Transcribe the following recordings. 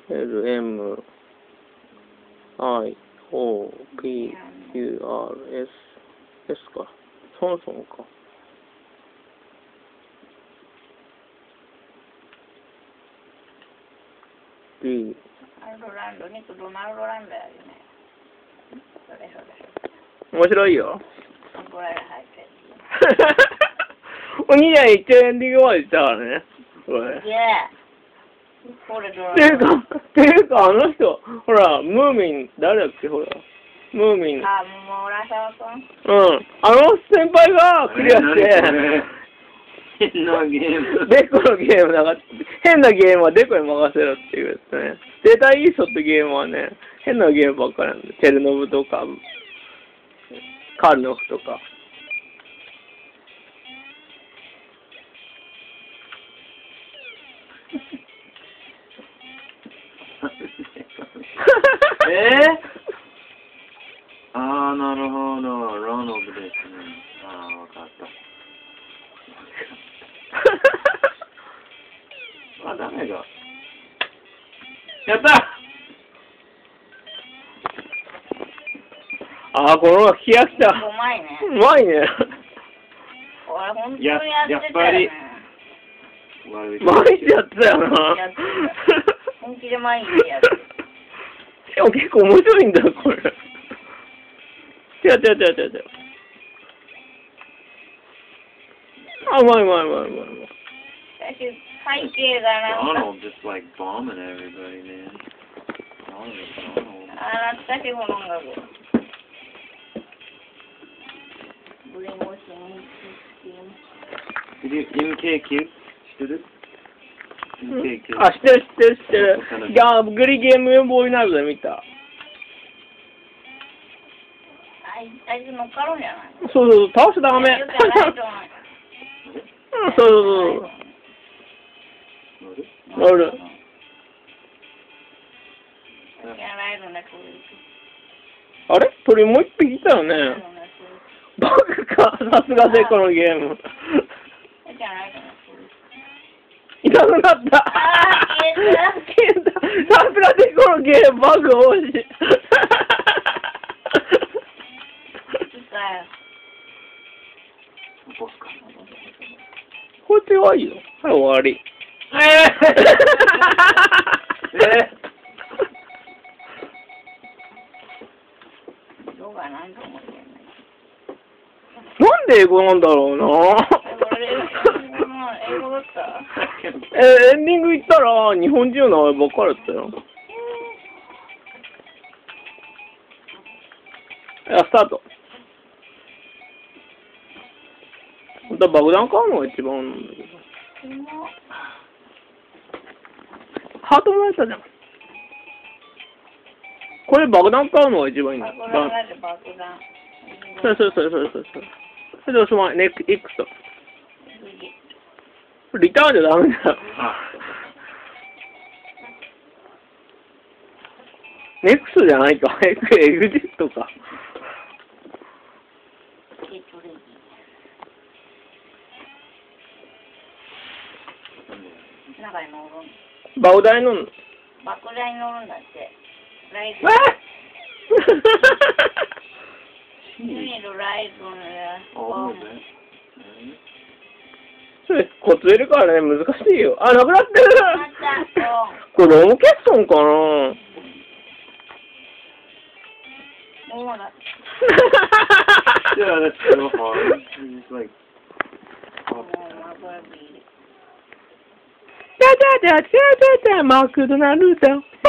L M I O P Q R S S か。ソンソンか。B。 ドナルド、肉ドナルドランドやよね。それ。 面白いよ。 これ入ってる。 お兄ちゃん一応エンディングまで行ったからね。これ。 いや。これドラていうか、あの人、ほら、ムーミン、誰だっけ、ほら。ムーミン。 あ、もう浦沢さん。 うん。あの先輩がクリアして、 変なゲーム。 デコのゲームだから、変なゲームはデコに任せろっていうやつね。データイーストってゲームはね、変なゲームばっかりなんで、チェルノブとか、カールノフとか。 ああ、なるほど。ロノブですね。ああ、わかった。あ、ダメだ。やったあ、この冷やした。 うまいね。 うまいね。 これ本当にやってたよね。 やっぱり毎日やってたよな。 本気で毎日やってる。 しかも結構面白いんだよ、これ。違う。あ、うまい。 背景がなんか。 Donald just like bombing everybody, man. Donald. あ、懐かしいこの音楽。ブリンゴシン。 MKQ? 知ってる ?MKQ。 あ、知ってる。いや、グリゲームボーイナイブで見た。 あいつ乗っかるんじゃないの？ そう、倒しちゃダメ。そう。乗る。あれ鳥もう一匹いたよね。バグか、さすがでこのゲーム。いなくなった。消えた。さすがでこのゲームバグ多いし。こっちはいいよ。はい、終わり。なんで英語なんだろうな。 英語だった。 エンディング行ったら日本人の名前ばっかりだったよ。スタート。本当は爆弾買うのが一番なんだけど。ハートもらえたじゃん。これ爆弾買うのが一番いいんだ。 爆弾。 そう。それでおしまい。ネクスト。リターンじゃダメだよ。ネクストじゃないか。エグジットか。爆弾に乗るの？ 爆弾に乗るんだって。ライド。 それ、コツ入れるからね、難しいよ。あ、なくなってる。これ、ロムケッソンかな。 Yeah, that's so hard. It's like. マクドナルド。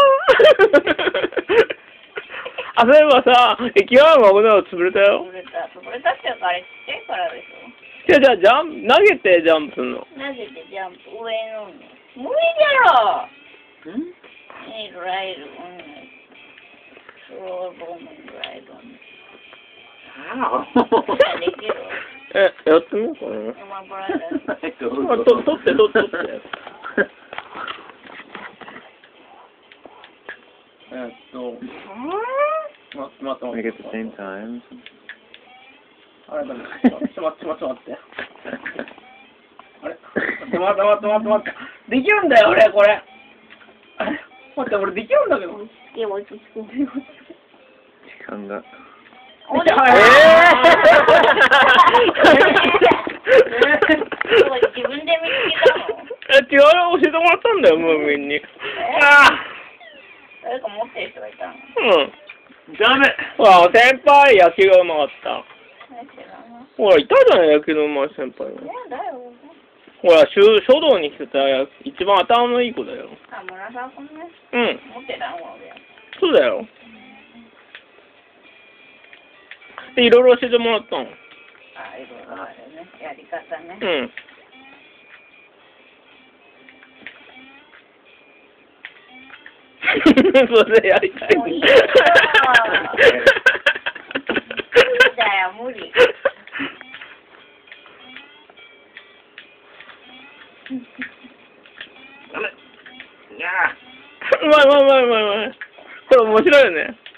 あ、そういえばさ、駅前のマクドナルド潰れたよ。 潰れたっていうか、あれちっちゃいからでしょ。 じゃあジャンプ、投げてジャンプするの。 投げてジャンプ、上の。無理だろ。ライド、スローボームライド。できる。 やってみようかな。取って。待って。 Make it at the same time. あれだね。ちょっと待って。あれ待って。できるんだよ、俺、これ。 待って、俺できるんだけど。 でも、ちょっと、 時間が。 おで自分で見つけたの？ 違うよ、教えてもらったんだよ、ムーミンに。 誰か持ってる人がいたの？ ダメ。 ほら、先輩、野球がうまかった。ほら、いたじゃない、野球のうまい先輩が。 だよ。 ほら、書道に来てた一番頭のいい子だよ。 あ、村沢君ね。 うん。 持ってたの？ そうだよ。で、いろいろ教えてもらったの。 あ、いろいろあるね。やり方ね。 うん。それやりたい。 もういいよ。無理だよ、無理。 ダメ。いやうまい。これ面白いよね。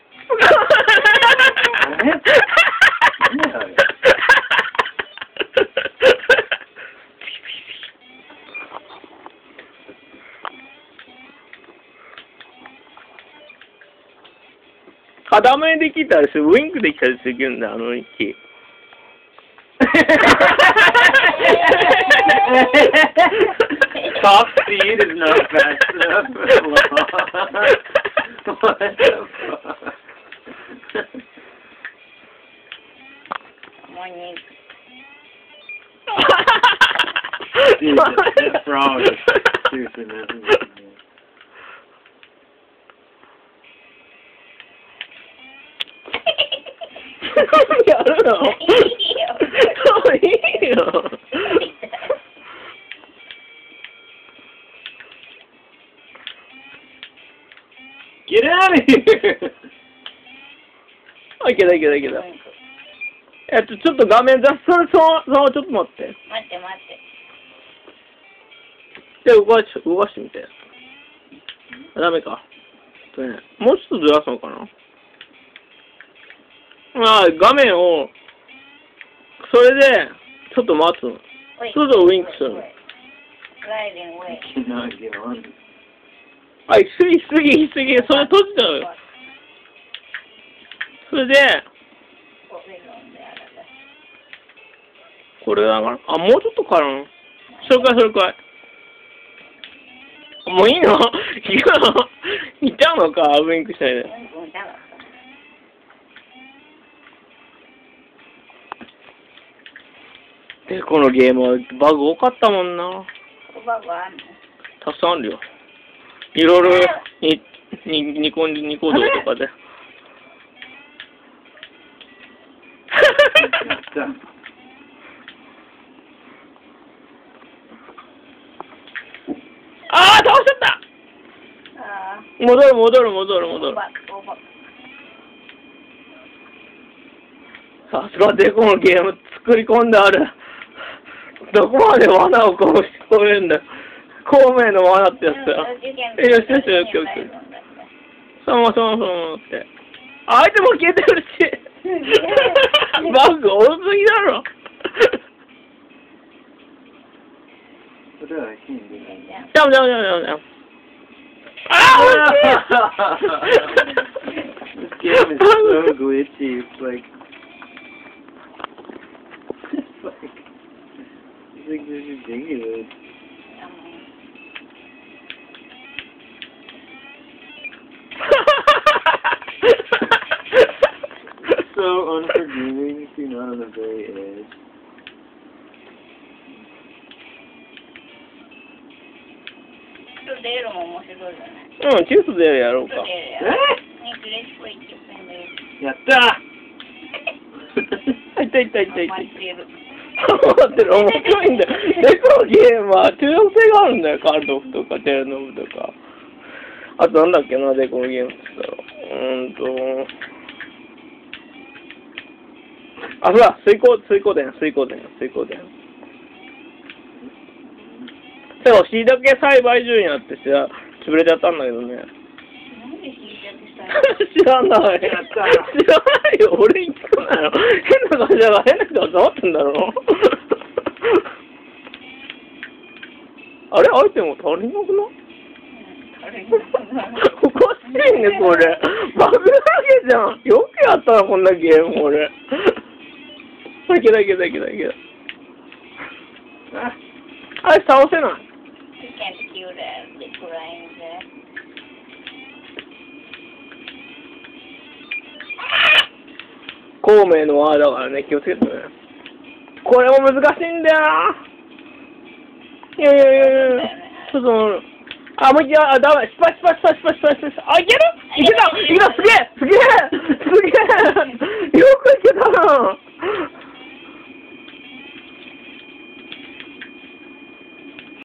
片目できたりする、ウインクできたりするんだ、あの息。 Top speed is not fast enough. What the fuck? Dude, that frog is seriously messing with me. Get out of here! いけた。ちょっと画面そう、ちょっと待って。 待って。 じゃあ動かしてみて。ダメか。もうちょっとずらすのかな。画面を、それで、ちょっと待つの。そうするとウィンクするの。あ、行き過ぎ。それ閉じちゃうよ。それで、これだから、あ、もうちょっとかな。それかい。もういいの？行っちゃうのか、ウインクしたいで。で、このゲームはバグ多かったもんな。 バグあんの？ たくさんあるよ。いろいろニコ動とかで。あー、倒しちゃった。戻る。さすがでこのゲーム作り込んである。どこまで罠をこうしてこれるんだよ。孔明の罠ってやつだよ。よし。そうって。相手も消えてるし。バグ多すぎだろ。じゃあ。 This game is so glitchy. It's like this is ridiculous. So unforgiving if you're not on the very edge. 出るも面白いじゃない。 チュースでやろうか。 やったー。痛い。 待ってる、面白いんだよ。で、このゲームは中毒性があるんだよ。カルドフとかテレノブとか。あとなんだっけな、で、このゲームって言ったら。あ、そうだ、水光伝。でも、しいたけ栽培中になってさ、潰れちゃったんだけどね。 なんでしいたけ栽培？ 知らないよ、俺に聞くなよ。変な会社が変な人が触ってんだろ。あれアイテム足りなくない？ おかしいね、これ。バグだらけじゃん。よくやったな、こんなゲーム、俺。だけ。あれ、倒せない。 You can't kill the decline there. 孔明の輪だからね、気をつけてね。これも難しいんだよな。いや。ちょっと、あ、もう一回、ダメ。失敗。あい